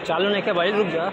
चालू नहीं क्या भाई, रुक जा।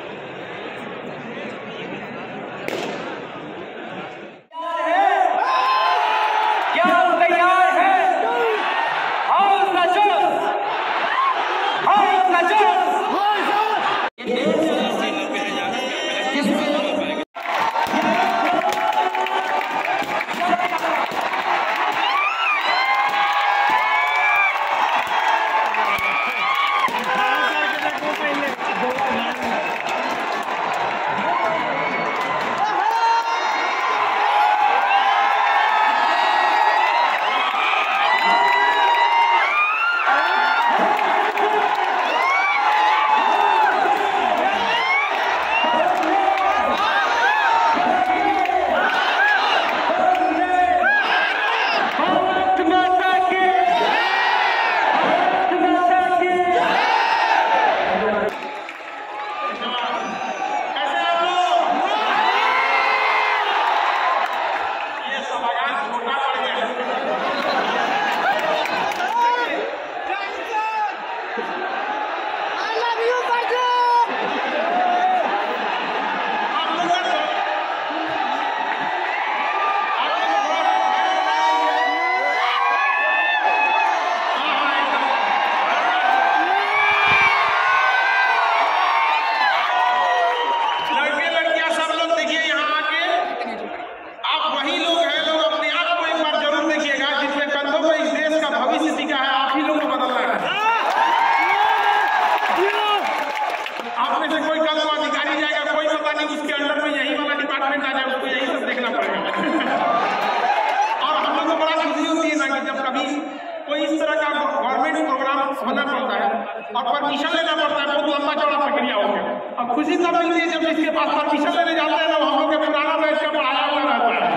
और परमिशन लेना पड़ता है, बहुत लंबा चौड़ा प्रक्रिया हो गया। अब खुशी तब मिलती है जब इसके पास परमिशन लेने जाते हैं, हम लोग के पुराना बैच का पढ़ाया हुआ रहता है,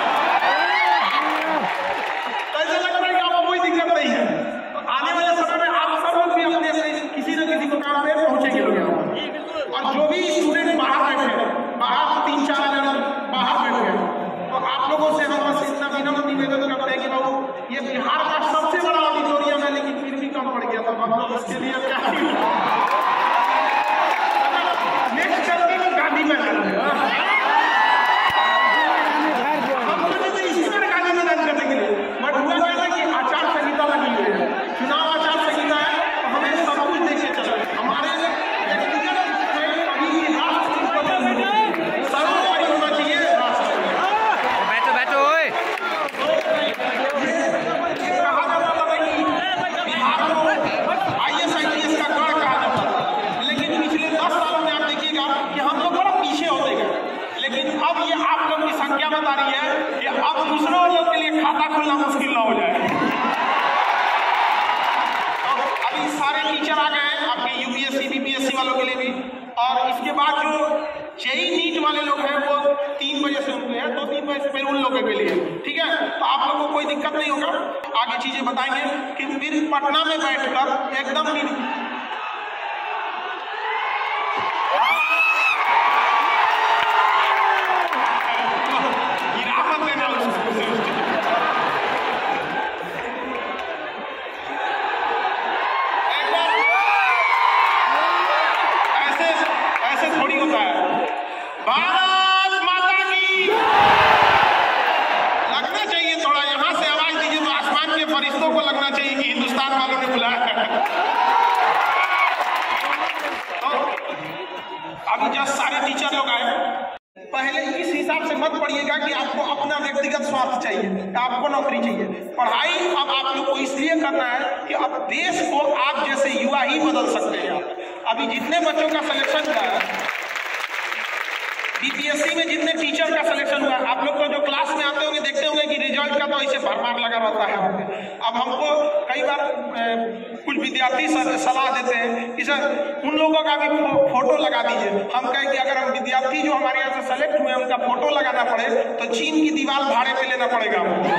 तो ऐसा लगता है कि आपको कोई दिक्कत नहीं है। तो आने वाले समय में आप सब लोग भी अपने किसी न किसी मुकाम पे पहुंचेंगे लोग। और जो भी स्टूडेंट बाहर बैठे, बाहर 3-4 हजार बाहर बैठे, तो आप लोगों से हम बस इतना विनम्र निवेदन करते हैं कि बाबू ये बिहार का सबसे बड़ा ऑडिटोरियम है, लेकिन फिर भी कम पड़ गया, तो हम लोग इसके लिए क्या नेक्स्ट चलते हैं गांधी मैदान में, हम लोग तो इसी में गांधी मैदान करने के लिए। बट हुआ क्या था कि आचार संहिता लगी हुई है, चुनाव आचार संहिता है, तो हमें सब कुछ देख के चलना है। हमारे सर्वोपरि होना चाहिए राष्ट्र। बैठो बैठो ओए। कहा जाता था कि बिहार को IAS का गढ़ कहा जाता था, लेकिन पिछले 10 सालों में आप देखिएगा कि हम लोग बड़ा पीछे होते गए। लेकिन अब ये आप लोग की संख्या बता रही है कि अब दूसरों लोग के लिए खाता खोलना मुश्किल ना हो जाए। तो अभी सारे टीचर आ गए हैं आपके UPSC BPSC वालों के लिए भी, और इसके बाद जो JEE नीट वाले लोग हैं वो 3 बजे से उनके हैं, 2-3 बजे से फिर उन लोगों के लिए, ठीक है। तो आप लोगों को कोई दिक्कत नहीं होगा, आगे चीजें बताएंगे कि फिर पटना में बैठकर एकदम ऐसे थोड़ी होता है। भारत माता की लगना चाहिए, थोड़ा यहाँ से आवाज दीजिए तो आसमान के फरिश्तों को लगना चाहिए कि हिंदुस्तान वालों ने बुलाया है। तो अभी जब सारे टीचर लोग आए, पहले इस हिसाब से मत पढ़िएगा कि आपको अपना व्यक्तिगत स्वार्थ चाहिए, आपको नौकरी चाहिए। पढ़ाई अब आप लोग को इसलिए करना है कि अब देश को आप जैसे युवा ही बदल सकते हैं। अभी जितने बच्चों का सिलेक्शन हुआ है BPSC में, जितने टीचर का सिलेक्शन हुआ है, आप लोग को जो क्लास में आते होंगे देखते होंगे कि रिजल्ट का तो ऐसे भरमार लगा रहता है। अब हमको कई बार कुछ विद्यार्थी सलाह देते हैं कि सर उन लोगों का भी फोटो लगा दीजिए। हम कहें कि अगर हम विद्यार्थी जो हमारे यहाँ से सेलेक्ट हुए उनका फोटो लगाना पड़े तो चीन की दीवार भाड़े पे लेना पड़ेगा हमको।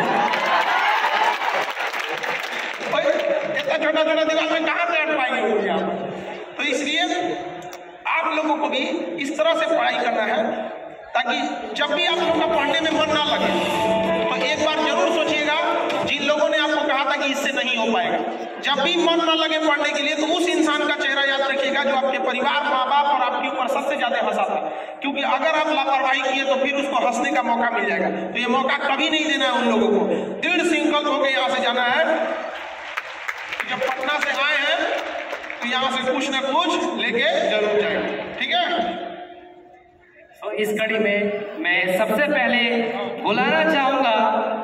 इतना छोटा छोटा दीवार में कहाँ से हट पाएंगे आप? तो इसलिए आप लोगों को भी इस तरह से पढ़ाई करना है ताकि जब भी आप लोगों का पढ़ने में मन ना लगे तो एक बार जरूर सोचिएगा जिन लोगों ने आपको कहा था कि इससे नहीं हो पाएगा, जब भी मन न लगे पढ़ने के लिए तो उस इंसान का चेहरा याद रखिएगा जो आपके परिवार, माँ बाप और आपके ऊपर सबसे ज्यादा हंसाता है। क्योंकि अगर आप लापरवाही किए तो फिर उसको हंसने का मौका मिल जाएगा। तो ये मौका कभी नहीं देना है उन लोगों को। दृढ़ संकल्प होकर यहाँ से जाना है। जब पटना से आए हैं तो यहाँ से कुछ न कुछ लेके जरूर जाएंगे, ठीक है। तो इस कड़ी में मैं सबसे पहले बुलाना चाहूंगा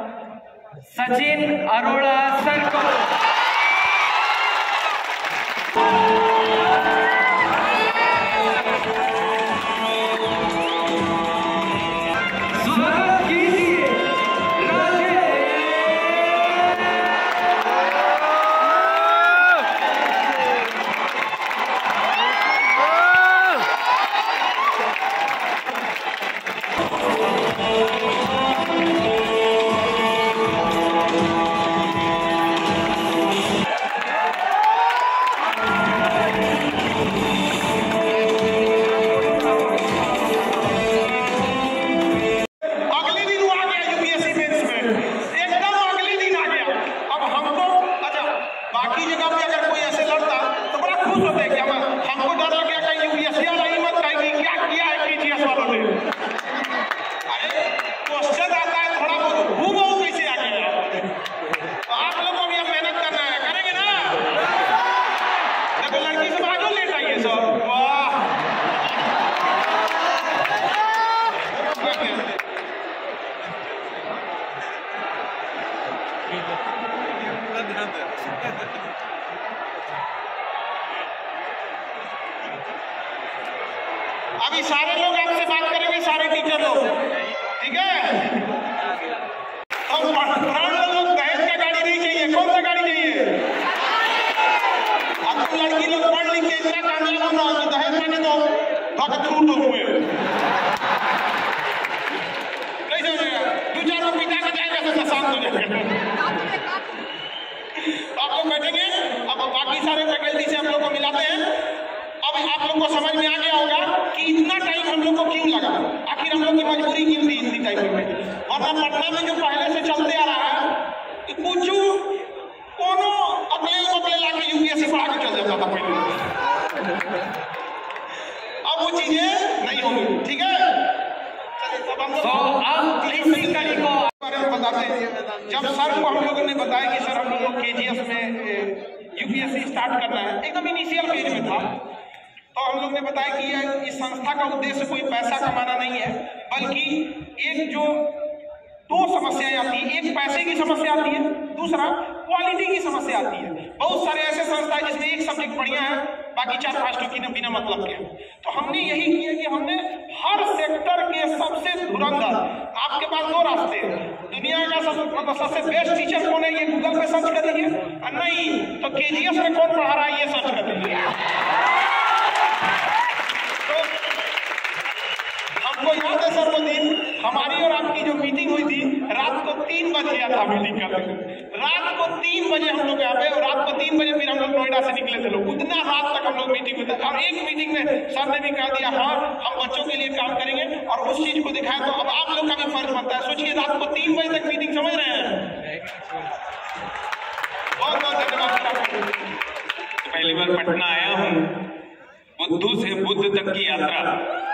सचिन अरोड़ा सर को। अभी सारे लोग आपसे बात करेंगे, सारे टीचर लोग, ठीक है। तो लोग दहेज का गाड़ी नहीं चाहिए, कौन सा गाड़ी चाहिए? अब तुम लड़की लोग पढ़ लिख के इतना कामयाब हो ना, दहेज मांगे तो भगत छूट हुए कैसे हो जाएगा? दो चार लोग पिता का जाएगा तो शांत हो जाएगा। आप लोग बैठेंगे, अब बाकी सारे फैकल्टी से हम लोग को मिलाते हैं। अब आप लोग को समझ में आ गया होगा कि इतना टाइम हम लोग को क्यों लगा, आखिर हम लोग की मजबूरी क्यों थी इतनी टाइम में। वरना पटना में जो पहले से चलते आ रहा है कि कुछ कोनो अपने लाके यूपीएससी पढ़ा के चल जाता था पहले। अब वो चीजें नहीं होंगी, ठीक है। बारे में बताते हैं। जब सर को हम लोगों ने बताया कि सर हम लोग केजीएस में यूपीएससी स्टार्ट करना है, एकदम इनिशियल फेज में था, तो हम लोग ने बताया कि इस संस्था का उद्देश्य कोई पैसा कमाना नहीं है, बल्कि एक जो दो समस्याएं आती है, एक पैसे की समस्या आती है, दूसरा क्वालिटी की समस्या आती है। बहुत सारे ऐसे संस्था है जिसमें एक सब्जेक्ट बढ़िया है, बाकी 4-5 टोकी ने बिना मतलब के। तो हमने यही किया कि हमने हर सेक्टर के सबसे धुरंधर, आपके पास दो रास्ते हैं, दुनिया का सबसे बेस्ट टीचर कौन है ये गूगल पे सर्च कर लीजिए, और नहीं तो केजीएस में कौन पढ़ा रहा है ये सर्च कर लीजिए। हमको याद है सर वो दिन हमारी और आपकी जो मीटिंग हुई थी, रात को 3 बजे गया था मीटिंग करने। रात को 3 बजे हम लोग यहाँ पे, और रात को 3 बजे फिर हम लोग नोएडा से निकले थे लोग। उतना रात तक हम लोग मीटिंग में थे, और एक मीटिंग में सर ने भी कह दिया हाँ हम बच्चों के लिए काम करेंगे, और उस चीज को दिखाया। तो अब आप लोग का भी फर्ज बनता है। सोचिए रात को 3 बजे तक मीटिंग, समझ रहे हैं। बहुत बहुत धन्यवाद। पहली बार पटना आया हूँ, बुद्धू से बुद्ध तक की यात्रा,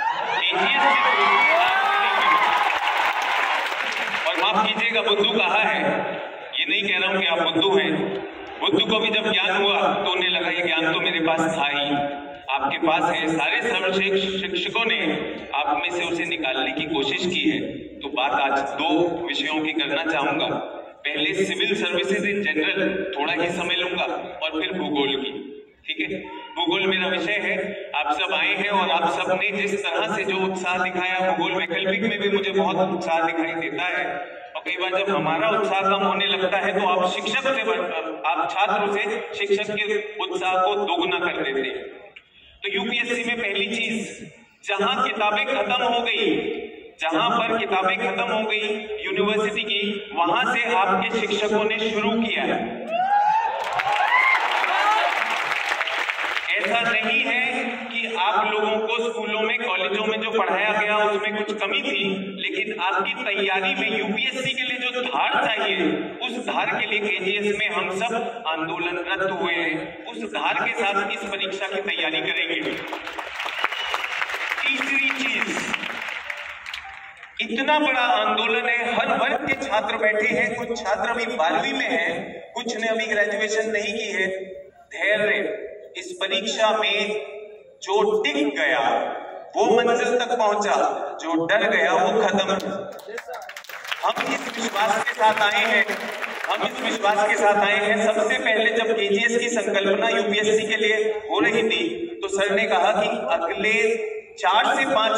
और माफ कीजिएगा बुद्धू कहा है, ये नहीं कह रहा हूं कि आप बुद्धू हैं। बुद्धू को भी जब ज्ञान हुआ तो उन्हें लगा ये ज्ञान तो मेरे पास था ही, आपके पास है। सारे सर्वश्रेष्ठ शिक्षकों ने आप में से उसे निकालने की कोशिश की है। तो बात आज 2 विषयों की करना चाहूंगा। पहले सिविल सर्विसेज इन जनरल थोड़ा ही समय लूंगा, और फिर भूगोल की, ठीक है। भूगोल मेरा विषय है। आप सब आए हैं और आप सब ने जिस तरह से जो उत्साह दिखाया, भूगोल वैकल्पिक में भी मुझे बहुत उत्साह दिखाई देता है। और कई बार जब हमारा उत्साह कम होने लगता है तो आप शिक्षक से, आप छात्रों से शिक्षक के उत्साह को दोगुना कर देते हैं। तो यूपीएससी में पहली चीज, जहां किताबें खत्म हो गई, जहां पर किताबें खत्म हो गई यूनिवर्सिटी की, वहां से आपके शिक्षकों ने शुरू किया है। ऐसा नहीं है कि आप लोगों को स्कूलों में, कॉलेजों में जो पढ़ाया गया उसमें कुछ कमी थी, लेकिन लेकिन आपकी तैयारी में यूपीएससी के लिए जो धार चाहिए, उस धार के लिए केजीएस में हम सब आंदोलनरत हुए हैं। उस धार के साथ इस परीक्षा की तैयारी करेंगे। तीसरी चीज, इतना बड़ा आंदोलन है, हर वर्ग के छात्र बैठे हैं, कुछ छात्र अभी 12वीं में हैं, कुछ ने अभी ग्रेजुएशन नहीं की है। धैर्य, इस परीक्षा में जो टिक गया वो मंजिल तक पहुंचा, जो डर गया वो खत्म। हम इस विश्वास के साथ आए हैं, सबसे पहले जब केजीएस की संकल्पना यूपीएससी के लिए हो रही थी तो सर ने कहा कि अगले 4 से 5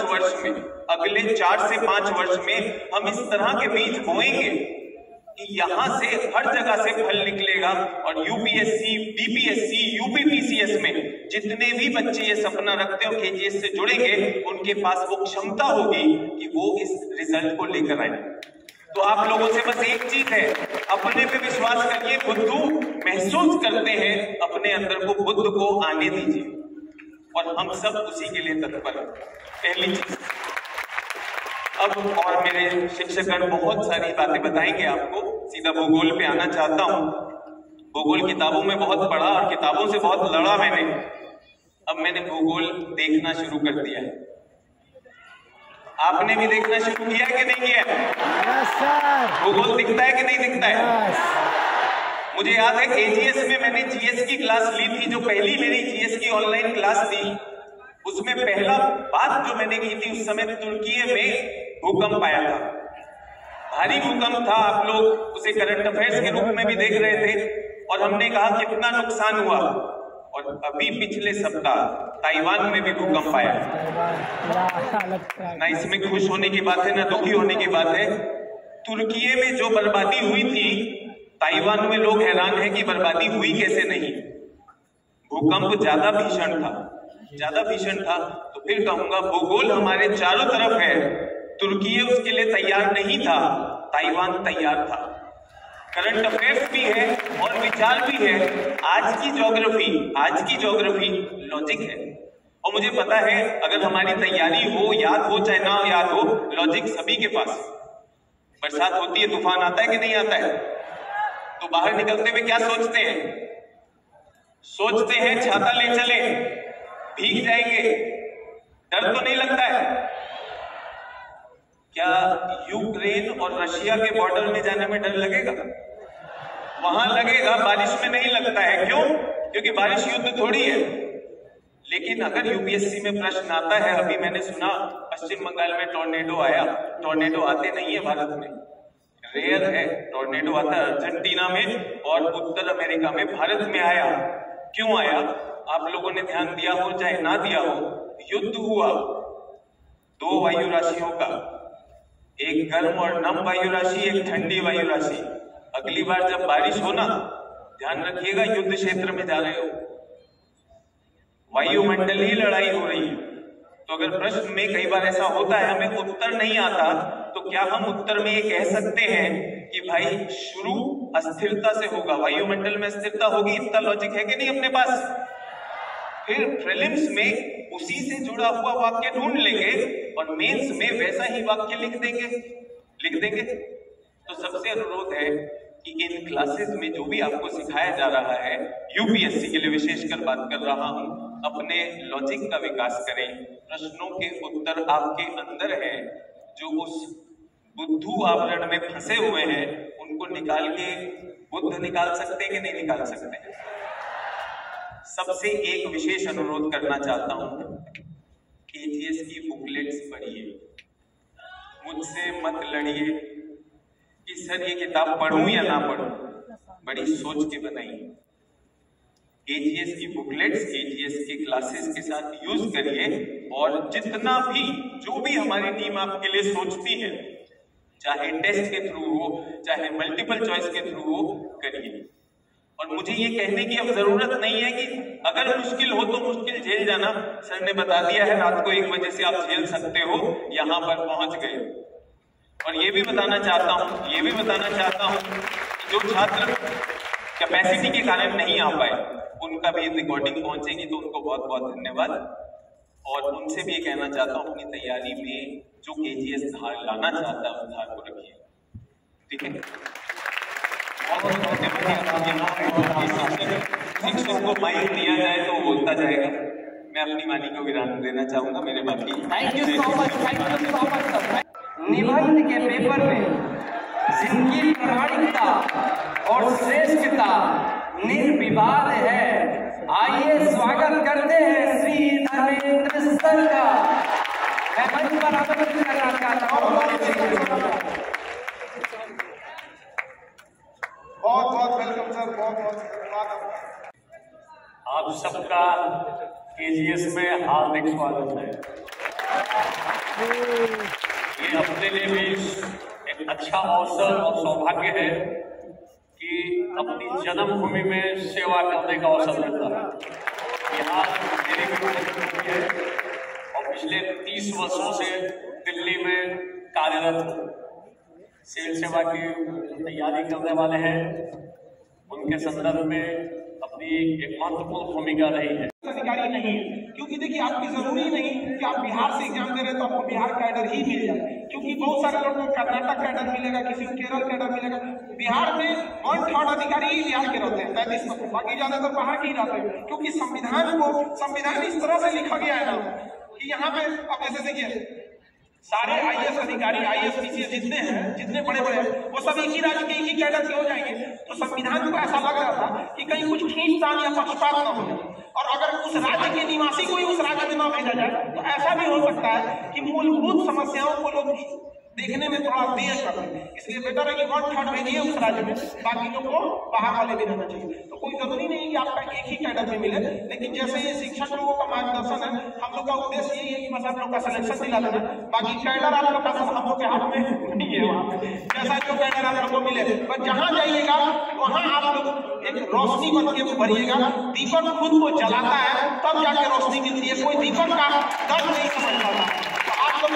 वर्ष में हम इस तरह के बीज बोएंगे कि यहां से हर जगह से फल निकलेगा और यूपीएससी, बीपीएससी, यूपीपीसीएस में जितने भी बच्चे ये सपना रखते हो केजीएस से जुड़ेंगे, उनके पास वो क्षमता होगी कि वो इस रिजल्ट को लेकर आए। तो आप लोगों से बस एक चीज है, अपने पे विश्वास करिए। बुद्धू महसूस करते हैं, अपने अंदर को बुद्ध को आने दीजिए और हम सब उसी के लिए तत्पर हैं। पहली चीज। अब और मेरे शिक्षकगण बहुत सारी बातें बताएंगे आपको, सीधा भूगोल पे आना चाहता हूं। भूगोल किताबों में बहुत पढ़ा और किताबों से बहुत लड़ा मैंने। अब मैंने भूगोल देखना शुरू कर दिया है। आपने भी देखना शुरू किया है कि नहीं किया है? भूगोल दिखता है कि नहीं दिखता है? मुझे याद है केजीएस में मैंने जीएस की क्लास ली थी, जो पहली मेरी जीएस की ऑनलाइन क्लास थी। उसमें पहला बात जो मैंने की थी, उस समय तुर्की में भूकंप आया था, भारी भूकंप था। आप लोग उसे करंट अफेयर्स के रूप में भी देख रहे थे और हमने कहा कितना नुकसान हुआ। और अभी पिछले सप्ताह ताइवान में भी भूकंप आया। ना इसमें खुश होने की बात है ना दुखी होने की बात है। तुर्की में जो बर्बादी हुई थी, ताइवान में लोग हैरान हैं कि बर्बादी हुई कैसे नहीं। भूकंप ज्यादा भीषण था। तो फिर कहूंगा भूगोल हमारे चारों तरफ है, तुर्की उसके लिए तैयार नहीं था, ताइवान तैयार था। करंट अफेयर्स भी है और विचार भी है। आज की ज्योग्राफी लॉजिक है। और मुझे पता है अगर हमारी तैयारी हो, याद हो चाहे ना याद हो, लॉजिक सभी के पास। बरसात होती है, तूफान आता है कि नहीं आता है, तो बाहर निकलते हुए क्या सोचते हैं छाता ले चले, भीग जाएंगे, डर तो नहीं लगता है? क्या यूक्रेन और रशिया के बॉर्डर में जाने में डर लगेगा? वहां लगेगा, बारिश में नहीं लगता है। क्यों? क्योंकि बारिश युद्ध थोड़ी है। लेकिन अगर यूपीएससी में प्रश्न आता है, अभी मैंने सुना पश्चिम बंगाल में टॉर्नेडो आया। टॉर्नेडो आते नहीं है भारत में, रेयर है। टॉर्नेडो आता है अर्जेंटीना में और उत्तर अमेरिका में, भारत में आया। क्यों आया? आप लोगों ने ध्यान दिया हो चाहे ना दिया हो, युद्ध हुआ 2 वायु राशियों का, एक गर्म और नम वायु राशि, एक ठंडी वायु राशि। अगली बार जब बारिश हो ना, ध्यान रखिएगा युद्ध क्षेत्र में जा रहे हो, वायुमंडलीय लड़ाई हो रही है। तो अगर प्रश्न में कई बार ऐसा होता है हमें उत्तर नहीं आता, तो क्या हम उत्तर में ये कह सकते हैं कि भाई शुरू अस्थिरता से होगा, वायुमंडल में अस्थिरता होगी? इतना लॉजिक है कि नहीं अपने पास? फिर प्रीलिम्स में उसी से जुड़ा हुआ वाक्य ढूंढ लेंगे और मेंस में वैसा ही वाक्य लिख देंगे। तो सबसे अनुरोध है कि इन क्लासेस में जो भी आपको सिखाया जा रहा है, यूपीएससी के लिए विशेषकर बात कर रहा हूं, अपने लॉजिक का विकास करें। प्रश्नों के उत्तर आपके अंदर है। जो उस बुद्धू आवरण में फंसे हुए हैं, उनको निकाल के बुद्ध निकाल सकते हैं कि नहीं निकाल सकते? सबसे एक विशेष अनुरोध करना चाहता हूं, केजीएस की बुकलेट्स पढ़िए। मुझसे मत लड़िए कि सर ये किताब पढ़ूं या ना पढ़ूं, बड़ी सोच के बनाइए। केजीएस की बुकलेट्स, केजीएस की क्लासेस के साथ यूज करिए और जितना भी जो भी हमारी टीम आपके लिए सोचती है, चाहे टेस्ट के थ्रू हो चाहे मल्टीपल चॉइस के थ्रू हो, करिए। और मुझे ये कहने की अब जरूरत नहीं है कि अगर मुश्किल हो तो मुश्किल झेल जाना। सर ने बता दिया है रात को 1 बजे से आप झेल सकते हो, यहां पर पहुंच गए। और ये भी बताना चाहता हूं कि जो छात्र कैपेसिटी के कारण नहीं आ पाए, उनका भी रिकॉर्डिंग पहुंचेगी तो उनको बहुत बहुत धन्यवाद। और उनसे भी ये कहना चाहता हूँ अपनी तैयारी में जो KGS धार लाना चाहता है उस धार को रखिए, ठीक है। शिक्षक को माइक दिया जाए तो बोलता जाएगा। मैं अपनी वाणी को विराम देना चाहूंगा। मेरे बाकी thank you so much, thank you so much sir. निबंध के पेपर में जिनकी प्रामाणिकता और श्रेष्ठता निर्विवाद है, आइए स्वागत करते हैं श्री धर्मेंद्र सर का। मैं मंच पर आमंत्रित करना चाहता हूँ। बहुत बहुत वेलकम सर, बहुत बहुत धन्यवाद। आप सबका KGS में हार्दिक स्वागत है। ये अपने लिए भी एक अच्छा अवसर और सौभाग्य है कि अपनी जन्मभूमि में सेवा करने का अवसर मिलता है। यहाँ मेरी भी जन्मभूमि है और पिछले 30 वर्षों से दिल्ली में कार्यरत हूँ। सिविल सेवा की तैयारी करने वाले हैं, उनके संदर्भ में अपनी एक महत्वपूर्ण भूमिका रही है। अधिकारी नहीं है, क्योंकि देखिए आपकी जरूरी नहीं कि आप बिहार से एग्जाम दे रहे तो आपको बिहार कैडर ही मिल जाए, क्योंकि बहुत सारे लोगों को कर्नाटक कैडर मिलेगा, किसी को केरल कैडर मिलेगा। बिहार में 1/3 अधिकारी ही बिहार के रहते हैं, 33%, बाकी ज्यादातर बाहर के ही रहते हैं, क्योंकि संविधान इस तरह से लिखा गया है ना कि यहाँ पे अब जैसे देखिए सारे IAS अधिकारी, IAS PCS जितने बड़े बड़े हैं वो सब एक ही राज्य के एक ही कैडर के हो जाएंगे। तो संविधान को ऐसा लग रहा था कि कहीं कुछ खींचतान या पक्षपात न हो, और अगर उस राज्य के निवासी को ही उस राज्य में न भेजा जाए तो ऐसा भी हो सकता है कि मूलभूत समस्याओं को लोग देखने में थोड़ा देर करते हैं। इसलिए बेटर है कि 1/3 भेजिए उस राज्य में, बाकी लोग को बाहर वाले भी रहना चाहिए। तो कोई जरूरी नहीं है कि आपका एक ही कैडर में मिले, लेकिन जैसे ये शिक्षक लोगों का मार्गदर्शन है, हम लोग का उद्देश्य यही है कि बस आप लोग का सिलेक्शन दिला देना, बाकी कैडर आप लोग का सब हम लोग के हाथ में नहीं है। जैसा जो कैडर आप लोग को मिले, बस जहाँ जाइएगा वहाँ आप लोग एक रोशनी बन के भरिएगा। दीपक खुद को जलाता है तब जाके रोशनी मिलती है, कोई दीपक का दर्द नहीं समझ पाता। आप लोग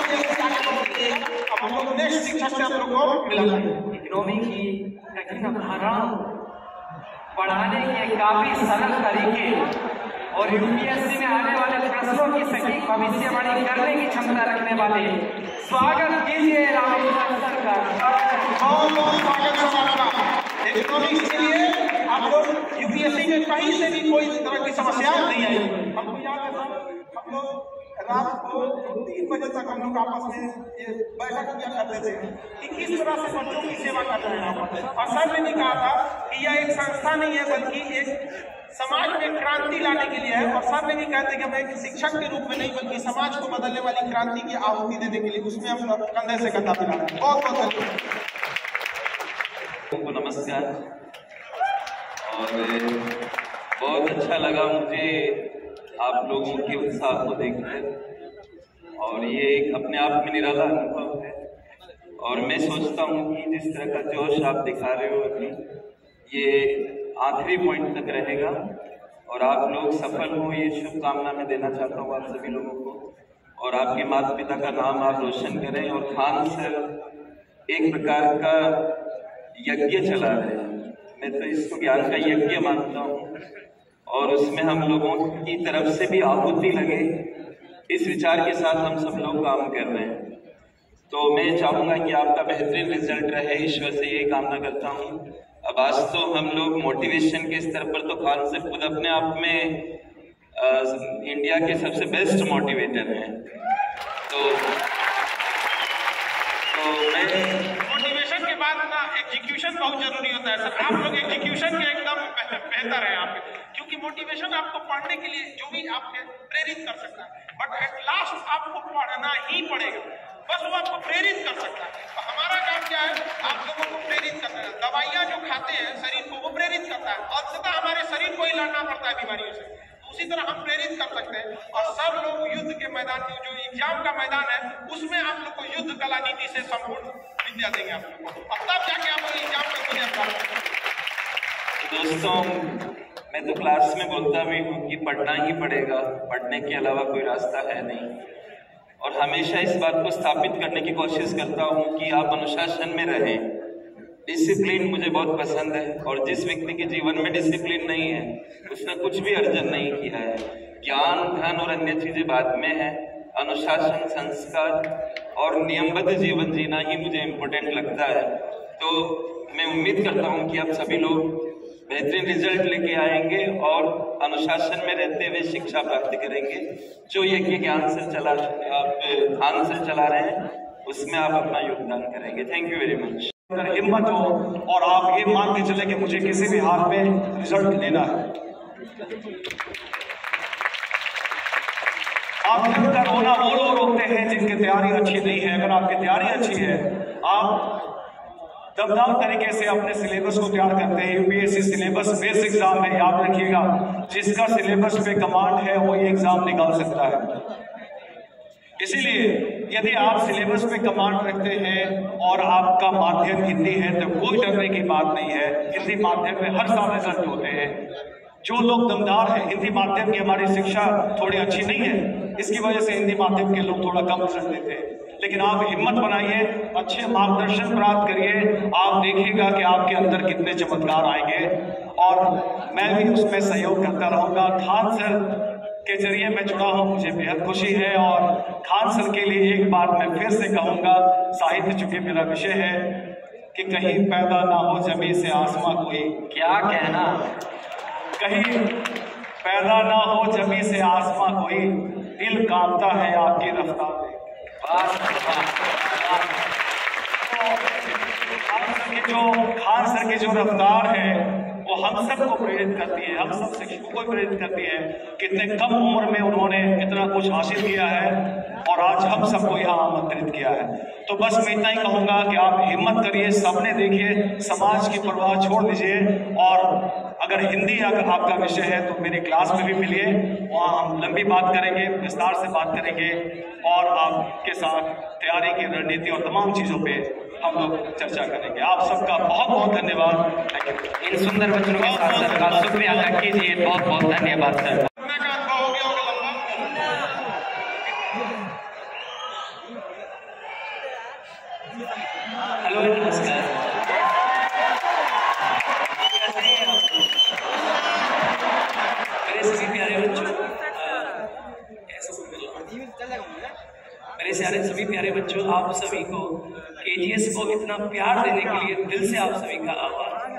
हम लोग नेक्स्ट शिक्षक से आप लोग को मिला इकोनॉमी की कठिन अवधारणाओं पढ़ाने के काफी सरल तरीके और UPSC में आने वाले प्रश्नों की सटीक भविष्यवाणी करने की क्षमता रखने वाले स्वागत कीजिए रामेश्वर सर का। बहुत बहुत स्वागत है आपका। इकोनॉमिक्स के लिए आप लोग UPSC में कहीं से भी कोई तरह की समस्या नहीं आई। हमको याद है सर, हम लोग रात को 3 बजे तक हम लोग आपस में ये बैठक किया करते थे कि किस तरह से बच्चों की सेवा कर रहे हैं। और सर ने भी कहा था कि यह एक संस्था नहीं है बल्कि एक समाज में क्रांति लाने के लिए है। और सर ने भी कहते कि हम एक शिक्षक के रूप में नहीं बल्कि समाज को बदलने वाली क्रांति की आहुति देने के लिए उसमें हम कंधे से कंधा मिला। बहुत बहुत नमस्कार। और बहुत अच्छा लगा मुझे आप लोगों के उत्साह को देखकर, और ये एक अपने आप में निराला अनुभव है। और मैं सोचता हूँ कि जिस तरह का जोश आप दिखा रहे हो अभी, ये आखिरी पॉइंट तक रहेगा और आप लोग सफल हो, ये शुभकामना मैं देना चाहता हूँ आप सभी लोगों को। और आपके माता पिता का नाम आप रोशन करें। और खान सर एक प्रकार का यज्ञ चला रहे हैं, मैं तो इसको ज्ञान का यज्ञ मानता हूँ, और उसमें हम लोगों की तरफ से भी आहुति लगे, इस विचार के साथ हम सब लोग काम कर रहे हैं। तो मैं चाहूँगा कि आपका बेहतरीन रिजल्ट रहे, ईश्वर से यही कामना करता हूँ। अब आज तो हम लोग मोटिवेशन के स्तर पर तो खान से खुद अपने आप में इंडिया के सबसे बेस्ट मोटिवेटर हैं। तो मैं मोटिवेशन के बाद ना एग्जीक्यूशन बहुत जरूरी होता है सर। आप लोग एग्जीक्यूशन के एकदम बेहतर है आप, क्योंकि मोटिवेशन आपको पढ़ने के लिए जो भी आपके प्रेरित कर सकता है, बट एट लास्ट आपको पढ़ना ही पड़ेगा, बस वो आपको प्रेरित कर सकता है। तो हमारा काम क्या है, आप लोगों को प्रेरित करना है। दवाइयाँ जो खाते हैं शरीर को, वो प्रेरित करता है, अंततः हमारे शरीर को ही लड़ना पड़ता है बीमारियों से। उसी तरह हम प्रेरित कर सकते हैं। और सब लोग युद्ध के मैदान में, जो एग्जाम का मैदान है, उसमें आप लोग को युद्ध कला नीति से संपूर्ण विद्या देंगे आप लोग को, और तब जाके आप लोग एग्जाम में विजय प्राप्त करेंगे। दोस्तों, मैं तो क्लास में बोलता भी हूँ कि पढ़ना ही पड़ेगा, पढ़ने के अलावा कोई रास्ता है नहीं। और हमेशा इस बात को स्थापित करने की कोशिश करता हूँ कि आप अनुशासन में रहें। डिसिप्लिन मुझे बहुत पसंद है, और जिस व्यक्ति के जीवन में डिसिप्लिन नहीं है उसने कुछ भी अर्जन नहीं किया है। ज्ञान, धन और अन्य चीजें बाद में है। अनुशासन, संस्कार और नियमबद्ध जीवन जीना ही मुझे इम्पोर्टेंट लगता है। तो मैं उम्मीद करता हूँ कि आप सभी लोग बेहतरीन रिजल्ट लेके आएंगे और अनुशासन में रहते हुए शिक्षा प्राप्त करेंगे। जो यज्ञ ज्ञान से चला आप खान से चला रहे हैं उसमें आप अपना योगदान करेंगे। Thank you very much. हिम्मत हो और आप ये मान के चले कि मुझे किसी भी हाल में रिजल्ट लेना है। आप निरंतर होना वो लोग रोकते हैं जिनकी तैयारी अच्छी नहीं है। अगर आपकी तैयारी अच्छी है, आप दमदार तरीके से अपने सिलेबस को तैयार करते हैं। यूपीएससी सिलेबस बेस एग्जाम है, याद रखिएगा। जिसका सिलेबस पे कमांड है वो ये एग्जाम निकाल सकता है। इसीलिए यदि आप सिलेबस पे कमांड रखते हैं और आपका माध्यम हिंदी है तो कोई डरने की बात नहीं है। हिंदी माध्यम में हर साल रिजल्ट होते हैं। जो लोग दमदार हैं, हिंदी माध्यम की हमारी शिक्षा थोड़ी अच्छी नहीं है, इसकी वजह से हिंदी माध्यम के लोग थोड़ा कम रिजल्ट देते हैं। लेकिन आप हिम्मत बनाइए, अच्छे मार्गदर्शन प्राप्त करिए, आप देखिएगा कि आपके अंदर कितने चमत्कार आएंगे और मैं भी उसमें सहयोग करता रहूंगा। खान सर के जरिए मैं जुड़ा हूं, मुझे बेहद खुशी है। और खान सर के लिए एक बात मैं फिर से कहूंगा, साहित्य चूंकि मेरा विषय है, कि कहीं पैदा ना हो जमीन से आसमां कोई। क्या कहना? कहीं पैदा ना हो जमीन से आसमां कोई, दिल कांपता है आपकी रफ्तार में। खान सर की जो रफ्तार है वो हम सबको प्रेरित करती है, हम सब शिक्षकों को प्रेरित करती है। कितने कम उम्र में उन्होंने इतना कुछ हासिल किया है और आज हम सबको यहाँ आमंत्रित किया है। तो बस मैं इतना ही कहूँगा कि आप हिम्मत करिए, सपने देखिए, समाज की परवाह छोड़ दीजिए। और अगर हिंदी अगर आपका विषय है तो मेरी क्लास में भी मिलिए, वहाँ हम लंबी बात करेंगे, विस्तार से बात करेंगे और आपके साथ तैयारी की रणनीति और तमाम चीज़ों पे हम लोग चर्चा करेंगे। आप सबका बहुत बहुत धन्यवाद। इन सुंदर वचनों के साथ सर का शुक्रिया अदा कीजिए। बहुत बहुत धन्यवाद सर। हेलो, नमस्कार। मेरे सभी प्यारे बच्चों, मेरे सारे सभी प्यारे बच्चों, आप सभी को केजीएस को इतना प्यार देने के लिए दिल से आप सभी का आभार।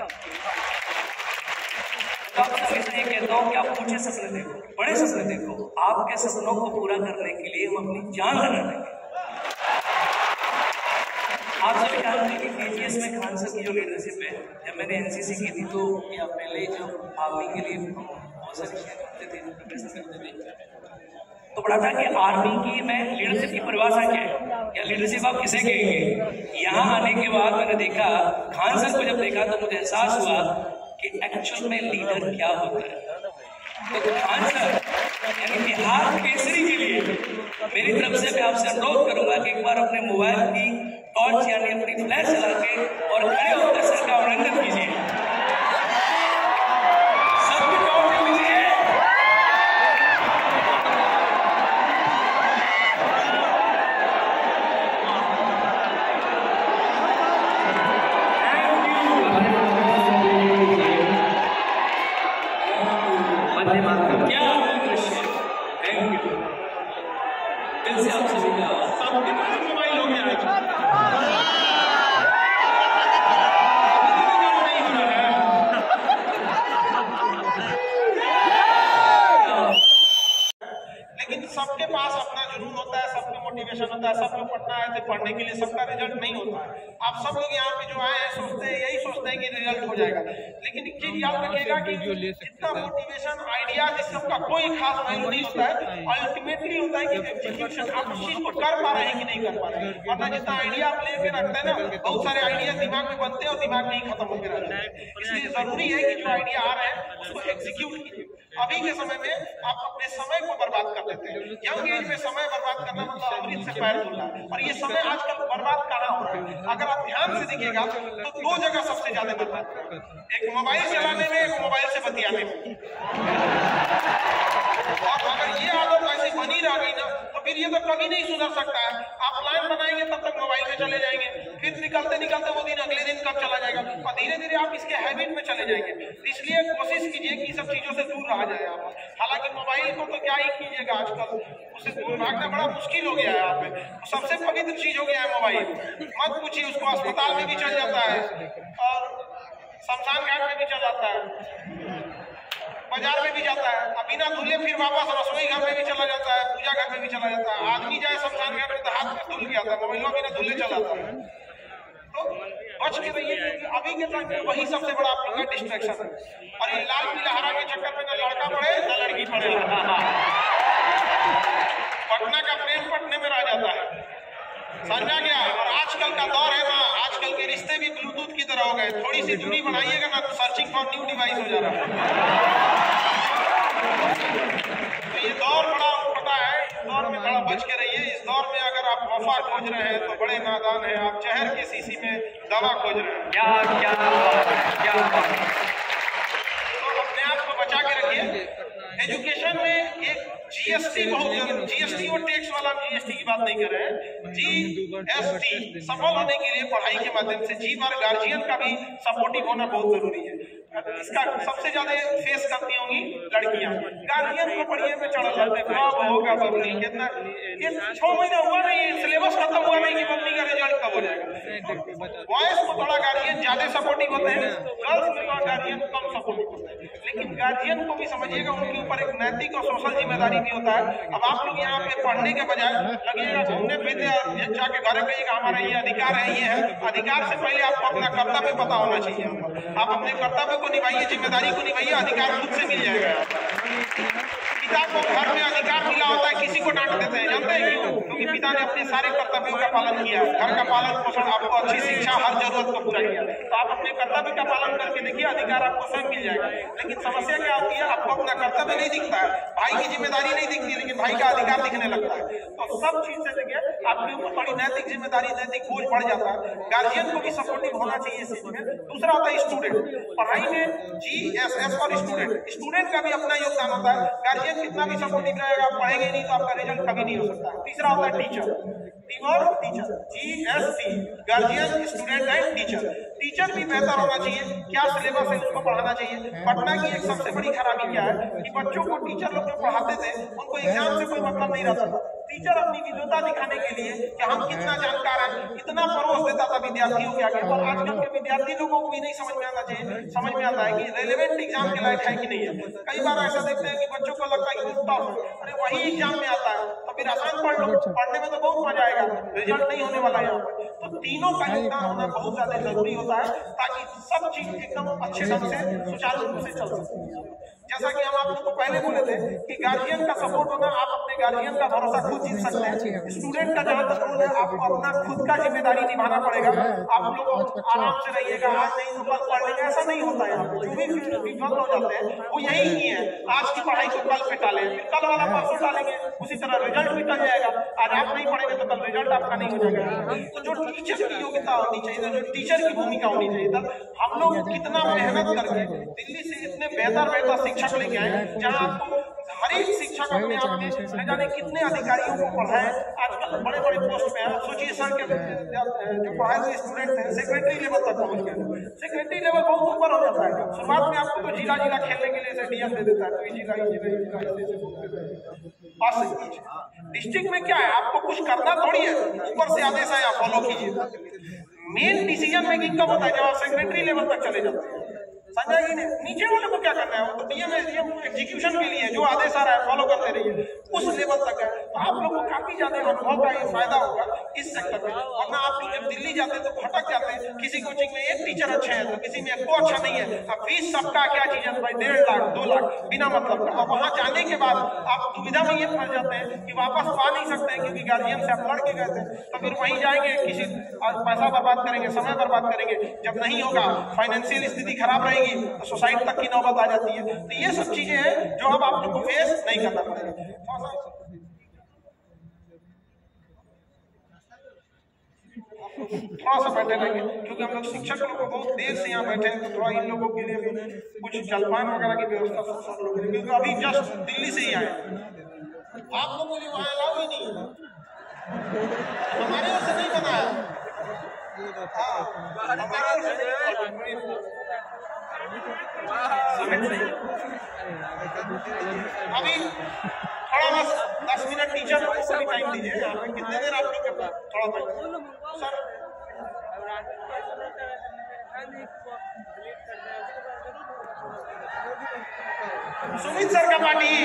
तो आप सभी से ये कहता हूँ कि आप ऊंचे सपने देखो, बड़े सपने देखो। आपके सपनों को पूरा करने के लिए हम अपनी जान लगा देंगे। आप सभी जानते हैं कि केजीएस में खान सर की जो लीडरशिप है, जब मैंने एनसीसी की थी तो या पहले जो आर्मी के लिए बहुत सारी चीजें करते थे, प्रिपरेशन करते थे, तो पढ़ा था कि आर्मी की मैं लीडरशिप की परिभाषा क्या है या लीडरशिप आप किसे कहेंगे। यहाँ आने के बाद मैंने देखा, खान सर को जब देखा तो मुझे एहसास हुआ कि एक्चुअल में लीडर क्या होता है। तो खान सर यानी बिहार केसरी के लिए मेरी तरफ से मैं आपसे अनुरोध करूंगा कि एक बार अपने मोबाइल की टॉर्च यानी अपनी फ्लैश चला के और खड़े होकर सर का अभिनंदन कीजिए। सबकी टॉर्च लीजिए। दिल से आप सभी का मोबाइल हो गया लेकिन सबके पास अपना जुनून होता है, सबका मोटिवेशन होता है, सब लोग पढ़ना है तो पढ़ने के लिए सबका रिजल्ट नहीं होता है। आप सब लोग यहाँ पे जो आए हैं सोचते हैं, यही सोचते हैं कि रिजल्ट हो जाएगा, लेकिन एक चीज याद रखिएगा कि इतना मोटिवेशन आइडिया इसका कोई खास वैल्यू नहीं होता है। अल्टीमेटली होता है कि एग्जीक्यूशन, आप उस चीज को कर पा रहे हैं कि नहीं कर पा रहे हैं। वरना जितना आइडिया आप लेके रखते हैं ना, बहुत सारे आइडिया दिमाग में बनते हैं और दिमाग में ही खत्म होते रहते हैं। इसलिए जरूरी है कि जो आइडिया आ रहे हैं उसको एग्जीक्यूट कीजिए। अभी के समय में आप अपने समय को बर्बाद कर देते हैं। यंग एज में समय बर्बाद करना मतलब अमृत से पैर धुलना है, और ये समय आजकल बर्बाद कहाँ हो रहा है। अगर आप ध्यान से देखिएगा तो दो जगह सबसे ज्यादा बर्बाद है, एक मोबाइल चलाने में, एक मोबाइल से बतियाने में। और अगर ये आदत ऐसी बनी रह गई ना तो फिर ये तो कभी नहीं सुधर सकता है। आप प्लान बनाएंगे तब तक मोबाइल में चले जाएंगे, फिर निकलते निकलते वो दिन अगले दिन कब चला जाएगा, और धीरे धीरे आप इसके हैबिट में चले जाएंगे। इसलिए कोशिश कीजिए कि सब चीजों से दूर रहा जाए यहाँ पर। हालांकि मोबाइल को तो क्या ही कीजिएगा, आजकल उसे दूर भागना बड़ा मुश्किल हो गया है यहाँ पे। सबसे पवित्र चीज हो गया है मोबाइल, मत पूछिए, उसको अस्पताल में भी चल जाता है और शमशान घाट में भी चल जाता है, बाजार में भी जाता है, अब बिना धुले फिर वापस रसोई घर में भी चला जाता है, पूजा घर में भी चला जाता है। आदमी जाए शमशान घाट में तो हाथ में धुल गया था, मोबाइल बिना धुले चला जाता है। तो बच के रहिए, क्योंकि अभी के टाइम में वही सबसे बड़ा आप लोग का डिस्ट्रैक्शन है। और ये लाल पीला हरा के चक्कर में न लड़का पड़े न लड़की पड़े, पटना का प्रेम पटने में रह जाता है, समझा गया। और आजकल का दौर है ना, आजकल के रिश्ते भी ब्लूटूथ की तरह हो गए, थोड़ी सी दूरी बनाइएगा ना तो सर्चिंग फॉर न्यू डिवाइस हो जा रहा है। तो ये दौर बड़ा पता है, इस दौर में थोड़ा बच के रहिए। इस दौर में अगर आप वफा खोज रहे हैं तो बड़े नादान हैं, आप जहर के शीशी में दवा खोज रहे हैं। क्या तो अपने आप को बचा के रखिए। एजुकेशन में एक जीएसटी बहुत जरूरी, जीएसटी और टैक्स वाला, हम जीएसटी की बात नहीं कर रहे हैं, जीएसटी सफल होने के लिए पढ़ाई के माध्यम से जी और गार्जियन का भी सपोर्टिव होना बहुत जरूरी है। इसका सबसे ज्यादा फेस करती होंगी लड़कियां, गार्जियन को पढ़िए में चढ़ जाते हैं, कब होगा बबनी, कितना ये 6 महीना हुआ नहीं, सिलेबस खत्म हुआ नहीं कि बबनी का रिजल्ट कब हो जाएगा। बॉयज को थोड़ा गार्जियन ज्यादा सपोर्टिव होते हैं, गर्ल्स में गार्जियन कम सपोर्टिव होते हैं। लेकिन गार्जियन को भी समझिएगा, उनके ऊपर एक नैतिक और सोशल जिम्मेदारी भी होता है। अब आप लोग यहाँ पे पढ़ने के बजाय लगेगा घूमने फिरने, जाके घर कहिएगा हमारा ये अधिकार है, ये है। अधिकार से पहले आपको अपना कर्तव्य पता होना चाहिए। आप अपने कर्तव्य को निभाइए, जिम्मेदारी को निभाइए, अधिकार खुद से मिल जाएगा। पिता को घर में अधिकार मिला होता है, किसी को डांट देते हैं, जानते हैं क्यों? क्योंकि पिता ने अपने सारे कर्तव्यों का पालन किया, घर का पालन पोषण, आपको अच्छी शिक्षा, हर जरूरत को पूरा किया। तो आप अपने कर्तव्य का पालन करके देखिए, अधिकार आपको स्वयं मिल जाएगा। लेकिन समस्या क्या होती है, आपको अपना कर्तव्य नहीं दिखता है, भाई की जिम्मेदारी नहीं दिखती, लेकिन भाई का अधिकार दिखने लगता है। तो सब चीज से देखिए आपके ऊपर बड़ी नैतिक जिम्मेदारी, नैतिक बोझ बढ़ जाता है। गार्जियन को भी सपोर्टिव होना चाहिए इस चीज में। दूसरा होता है स्टूडेंट, पढ़ाई में जीएसएस और स्टूडेंट का भी अपना योगदान होता है। गार्जियन कितना भी सपोर्टिव रहेगा, आप पढ़ेंगे नहीं तो आपका रिजल्ट कभी नहीं हो सकता। तीसरा होता है teacher, teacher, GST, guardian, student and teacher. Teacher भी बेहतर होना चाहिए, क्या सिलेबस है उसको पढ़ाना चाहिए। पटना की एक सबसे बड़ी खराबी क्या है कि बच्चों को टीचर लोग जो पढ़ाते थे उनको एग्जाम से कोई मतलब नहीं रहता था। टीचर अपनी विद्वता दिखाने के लिए कि हम कितना जानकार हैं, इतना परोस देता था विद्यार्थियों के आगे। और आजकल के विद्यार्थी लोगों को भी नहीं समझ में आना चाहिए, समझ में आता है कि रेलेवेंट एग्जाम के लायक है कि नहीं है। कई बार ऐसा देखते हैं कि बच्चों को लगता है कि टफ, अरे वही एग्जाम में आता है तो फिर आसान पढ़ लो, पढ़ने में तो बहुत मजा आएगा, रिजल्ट नहीं होने वाला यहाँ पर। तो तीनों का योगदान होना बहुत ज्यादा जरूरी होता है ताकि सब चीज एकदम अच्छे ढंग से सुचारू रूप से चल सके। जैसा कि हम आप लोग को पहले बोले थे कि गार्जियन का सपोर्ट होना, आप अपने गार्जियन का भरोसा खुद जीत सकते हैं। स्टूडेंट का जहां तक रोल है, आपको अपना खुद का जिम्मेदारी निभाना पड़ेगा। आप लोग आराम से रहिएगा, आज नहीं तो कल पढ़ लेंगे, ऐसा नहीं होता है। जो भी विफल हो जाते हैं वो यही नहीं है, आज की पढ़ाई को कल पे टालें, फिर कल वाला परसों टालेंगे, उसी तरह रिजल्ट भी टल जाएगा। आज आप नहीं पढ़ेंगे तो कल रिजल्ट आपका नहीं हो जाएगा। तो जो टीचर की योग्यता होनी चाहिए, जो टीचर की भूमिका होनी चाहिए, तब हम लोग कितना मेहनत करके दिल्ली से इतने बेहतर शिक्षक लेके आए, जहाँ आपको हर एक शिक्षक अपने आप में न जाने कितने अधिकारियों को पढ़ाए, आजकल बड़े बड़े पोस्ट पे हैं। सोचिए सर के जो पढ़ाए हुए स्टूडेंट हैं सेक्रेटरी लेवल तक पहुंच गए। सेक्रेटरी लेवल बहुत ऊपर हो जाता है। शुरुआत में आपको तो जिला खेलने के लिए डीएम दे देता है, तो डिस्ट्रिक्ट में क्या है, आपको कुछ करना थोड़ी है, ऊपर से आदेश है, आप फॉलो कीजिए। मेन डिसीजन मेकिंग कब होता है, जब आप सेक्रेटरी लेवल तक चले जाते हैं। समझा कि नहीं, नीचे वाले को क्या करना है, वो तो डीएम एग्जीक्यूशन के लिए जो आदेश आ रहा है फॉलो करते रहिए, उस लेवल तक है। तो आप लोगों को काफी ज्यादा अनुभव का ये फायदा होगा इस सेक्टर में। वरना आप लोग जब दिल्ली जाते हैं तो भटक जाते हैं, किसी कोचिंग में एक टीचर अच्छे हैं तो किसी में एक को अच्छा नहीं है। अब फीस सबका क्या चीज है भाई, 1.5 लाख 2 लाख बिना मतलब का। और वहां जाने के बाद आप दुविधा में ये फंस जाते हैं कि वापस पा नहीं सकते हैं, क्योंकि गार्जियन से आप लड़ के गए थे। तो फिर वहीं जाएंगे, किसी पैसा बर्बाद करेंगे, समय बर्बाद करेंगे। जब नहीं होगा, फाइनेंशियल स्थिति खराब रहेगी तो सुसाइड तक की नौबत आ जाती है। तो ये सब चीजें हैं जो अब आप लोग को फेस नहीं करना पड़ेगा। थोड़ा सा बैठे रहेंगे, क्योंकि हम लोग शिक्षक लोग को बहुत देर से यहाँ बैठे हैं, तो थोड़ा इन लोगों के लिए भी कुछ जलपान वगैरह की व्यवस्था सब लोग, क्योंकि अभी जस्ट दिल्ली से ही आए। आप लोगों को वहाँ अलाउ ही नहीं है, हमारे ओर से नहीं बनाया। अभी थोड़ा बस 10 मिनट टीचर को भी टाइम दीजिए। यहाँ पे कितने देर आप लोग थोड़ा सर सुमित सर का पार्टी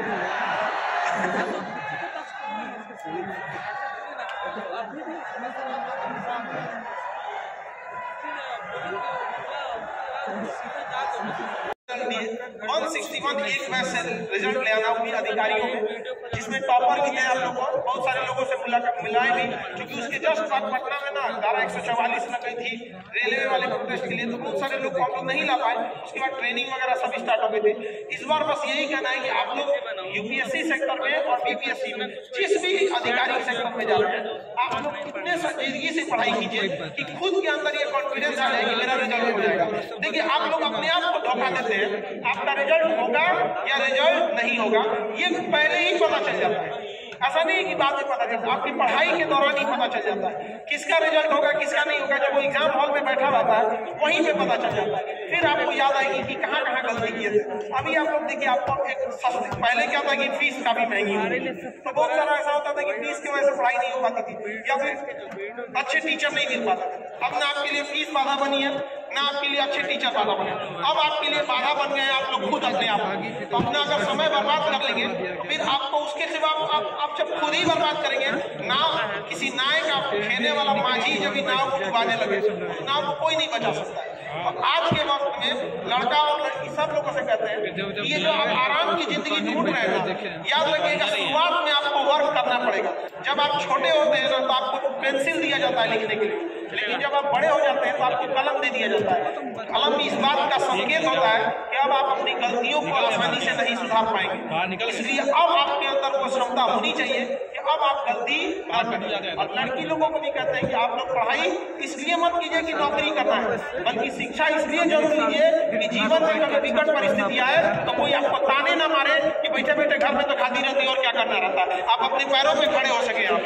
वन 61 एक मैच से रिजल्ट ले आना हुई अधिकारियों में, जिसमें टॉपर भी थे। आप लोग को बहुत सारे लोगों से मिलाए भी, क्योंकि उसके जस्ट बाद पटना में ना धारा 144 लग गई थी रेलवे वाले प्रोटेस्ट के लिए, तो बहुत सारे लोग हम लोग नहीं ला पाए। उसके बाद ट्रेनिंग वगैरह सब स्टार्ट हो गए थे। इस बार बस यही कहना है कि आप लोग यूपीएससी सेक्टर में और बीपीएससी में जिस भी आधिकारिक सेक्टर में जा रहे हैं, आप लोग इतने संजीदगी से पढ़ाई कीजिए कि खुद के अंदर ये कॉन्फिडेंस आ जाए कि मेरा रिजल्ट हो जाएगा। देखिए आप लोग अपने आप को धोखा देते हैं, आपका रिजल्ट होगा या रिजल्ट नहीं होगा ये पहले ही पता चल जाता है। ऐसा नहीं कि बाद में पता चलता, आपकी पढ़ाई के दौरान ही पता चल जाता है किसका रिजल्ट होगा किसका नहीं होगा। जब वो एग्जाम हॉल में बैठा रहता है वहीं पे पता चल जाता है, फिर आपको याद आएगी कि कहाँ कहाँ गलती किए थे। अभी आप लोग देखिए, आपको एक पहले क्या था कि फीस काफी महंगी होती, तो बहुत सारा ऐसा होता था कि फीस की वजह से पढ़ाई नहीं हो पाती थी या फिर अच्छे टीचर नहीं मिल पाते। अब ना आपके लिए फीस बाधा बनी है, ना आपके लिए अच्छे टीचर बाधा बने। अब आपके लिए बाधा बन गए आप लोग खुद अपने आप। तो अपना अगर समय बर्बाद कर लेंगे, फिर आपको उसके सिवा आप जब खुद ही बर्बाद करेंगे, नाव किसी नाव का खेने वाला माझी जब नाव को डुबाने लगे, नाव को कोई नहीं बचा सकता है। तो आज के वक्त में लड़का और लड़की सब लोगों से कहते हैं ये जो आप आराम की जिंदगी ढूंढ रहे हैं ना, याद रखिएगा शुरुआत में आपको वर्क करना पड़ेगा। जब आप छोटे होते हैं ना तो आपको पेंसिल दिया जाता है लिखने के लिए, लेकिन जब आप बड़े हो जाते हैं तो आपको कलम दे दिया जाता है। कलम इस बात का संकेत होता है कि अब आप अपनी गलतियों को आसानी से नहीं सुधार पाएंगे, इसलिए अब आपके अंदर वो क्षमता होनी चाहिए कि अब आप गलती ना करें। और लड़की लोगों को भी कहते हैं कि आप लोग पढ़ाई इसलिए मत कीजिए कि नौकरी करना है, बल्कि शिक्षा इसलिए जरूर लीजिए कि जीवन में कभी विकट परिस्थिति आए तो कोई आपको ताने ना मारे कि बैठे बैठे घर में तो खाती रहती है और क्या करना रहता है, आप अपने पैरों पे खड़े हो सके। आप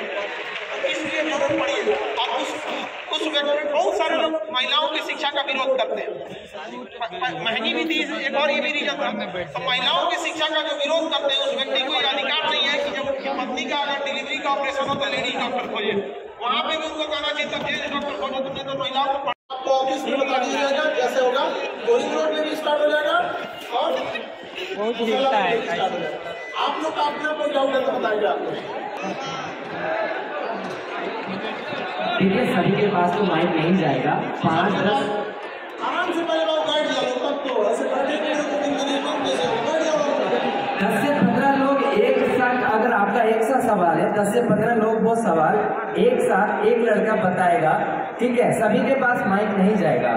इसलिए जरूर पढ़िए। और उस व्यक्ति बहुत सारे लोग महिलाओं की शिक्षा का विरोध करते हैं, महंगी भी थी, एक और ये भी रीजन था। तो महिलाओं की शिक्षा का जो विरोध करते हैं उस व्यक्ति को ये अधिकार नहीं है कि जब उनकी पत्नी का अगर डिलीवरी का ऑपरेशन हो तो लेडीज डॉक्टर खोजे, वहाँ पे भी उनको कहना चाहिए जेंट्स डॉक्टर खोजो। तुमने तो महिलाओं को आपको ऑफिस में बता दिया जाएगा कैसे होगा, बोरिंग रोड में भी स्टार्ट हो जाएगा और आप लोग का अपने आप डाउट है तो बताएंगे आपको। देखिए सभी के पास तो माइक नहीं जाएगा, 5-10 आराम से पहले बार गाइड लो, तब तो ऐसे बैठे के तो दिन दिन कैसे 10 से 15 लोग एक साथ, अगर आपका एक सा सवाल है 10 से 15 लोग वो सवाल एक साथ एक लड़का बताएगा, ठीक है? सभी के पास माइक नहीं जाएगा।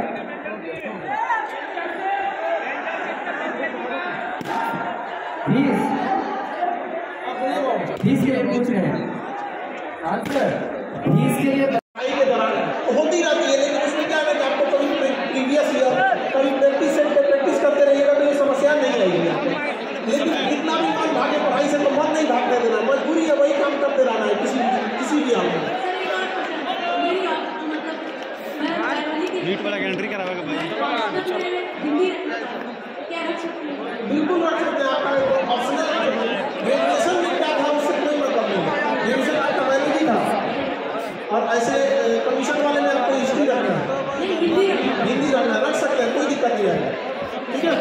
फीस के लिए पूछ रहे हैं आंसर, फीस के लिए के दौरान होती रहती है, लेकिन उसमें क्या है कि आपको कभी प्रीवियस ईयर कभी प्रैक्टिस करते रहिएगा तो ये समस्या नहीं आएगी आपको। लेकिन इतना भी मन भागे पढ़ाई से तो मन नहीं भागने देना, मजबूरी है वही काम करते रहना है किसी भी हाल में। नीट वाला एंट्री करावेगा बिल्कुल रख सकते हैं, आपका ऑप्शनल ग्रेजुएशन में क्या था उससे कोई मतलब नहीं, ग्रेजुएशन आपका वैलिड था। और ऐसे कमीशन वाले में आपको हिस्ट्री रखना है, हिंदी रखना है, रख सकते हैं, कोई दिक्कत नहीं है, ठीक है?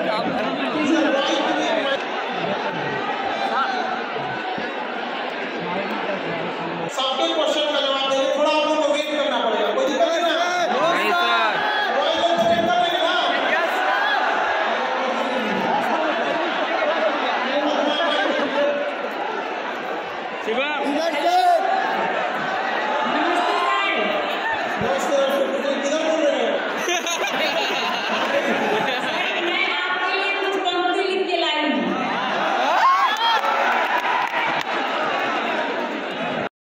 सबके क्वेश्चन का जवाब देंगे, थोड़ा आप लोग को वेट करना पड़ेगा, कोई दिक्कत नहीं है? शिवा